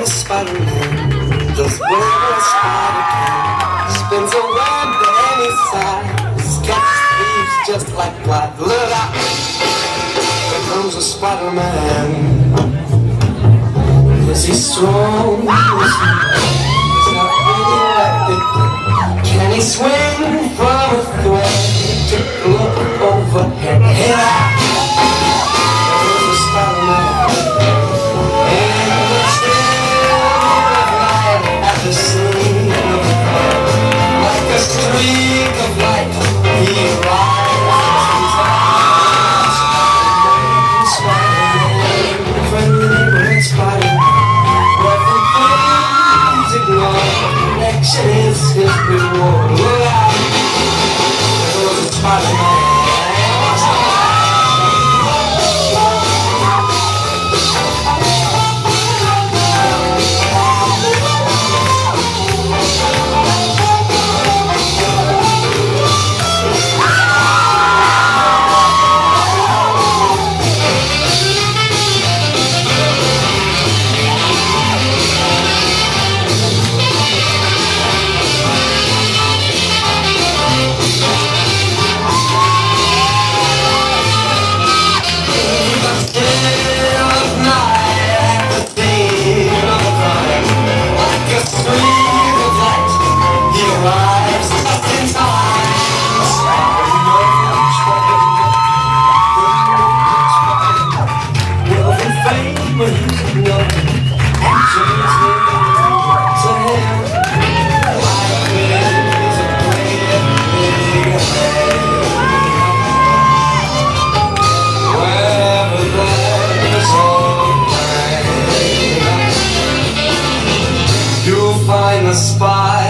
the Spider-Man does whatever a spider can. Spins a web to any size, catches thieves just like flies. Look out! Here comes a Spider-Man. Is he strong? Is he not radioactive? Can he swing from a thread to look overhead? Here comes a Spider-Man. And the still of night at the scene of the crime, like a streak of light, he rises. Spider-Man, friendly red Spider-Man. Connection is his reward. Look out! There goes a Spider-Man. You'll find the spot.